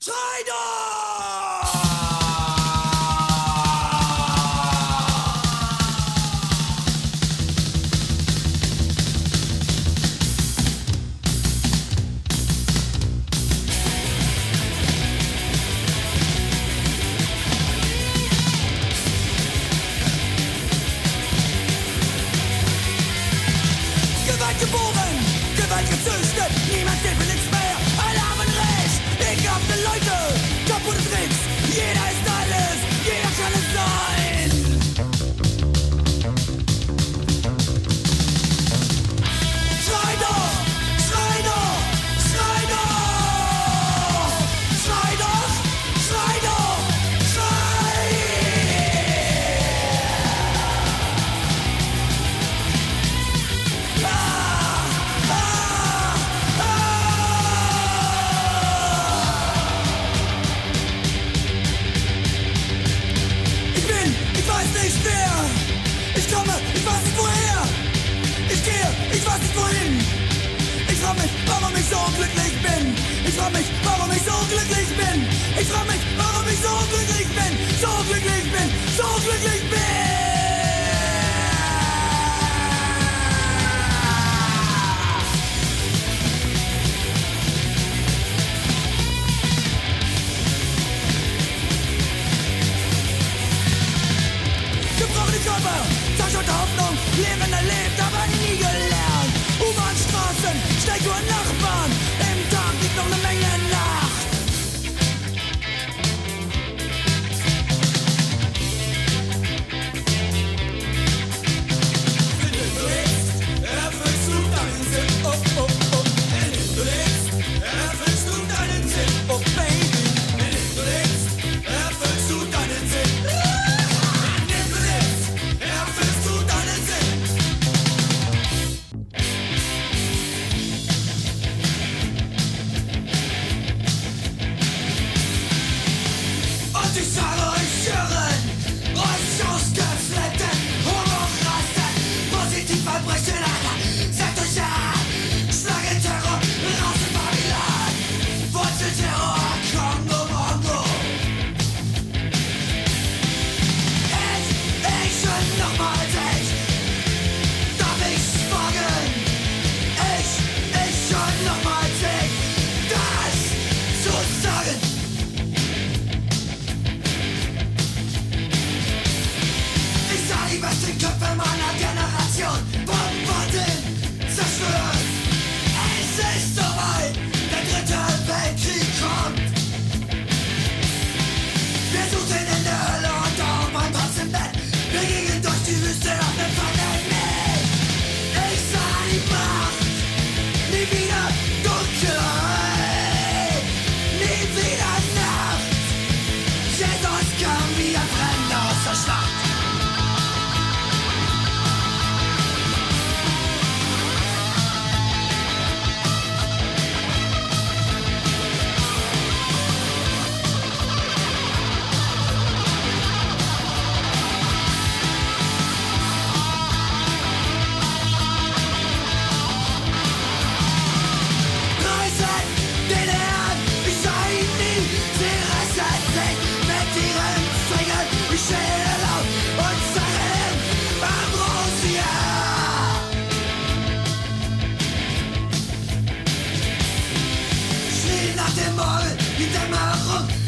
Schrei doch! Gewalt geboren, Gewalt gezüchtet, niemand steht für nichts mehr, alle haben Recht, ekelhafte Leute, kaputte Tricks, jeder ist alles, jeder kann es sein. Schrei doch, schrei doch, schrei doch, schrei doch, schrei doch, schrei! Ich weiß nicht wer. Ich komme, ich weiß nicht woher. Ich gehe, ich weiß nicht wohin. Ich frag mich, warum ich so glücklich bin. Ich frag mich, warum ich so glücklich bin. Ich frag mich, warum ich so glücklich bin. So glücklich bin, so glücklich bin. Gebrochene Körper, zerstörte Hoffnung, Leben erlebt, aber nie gelernt. U-Bahn-Straßen, Steiguhren, Nachbarn, im Tag liegt noch eine Menge Nacht. Wenn du lebst, erfüllst du deinen Sinn, oh, oh, oh. Wenn du lebst, erfüllst du deinen Sinn, oh, baby. Wenn du lebst, erfüllst du deinen Sinn. Erfüllst du deinen Sinn? Und ich sage euch hören, euch ausgeflippten Homorasten, Positivverbrechen, sagt euch an, Schlagenterror, Rassenbabylon, Wurzelterror, Kongo, Mongo. Ich und nochmals ich, darf ich's fragen? Ich und nochmals ich, das zu sagen. Ich sah die besten Köpfe meiner Generation bombardieren, zerstört. Es ist soweit, der dritte Weltkrieg kommt. Wir suchten in der Hölle und auch mein Platz im Bett. Wir gingen durch die Wüste auf dem Planet mit. Ich sah die Macht, nie wieder Dunkelheit, nie wieder Nacht. Jesus kam wie ein Fremder aus der Schlacht. Preisen den Herrn, ich sah ihn nie, sie reißen sich mit ihren Fingern. Ich stehe laut und sage ihm Ambrosia. Schrie nach dem Morgen, die Dämmerung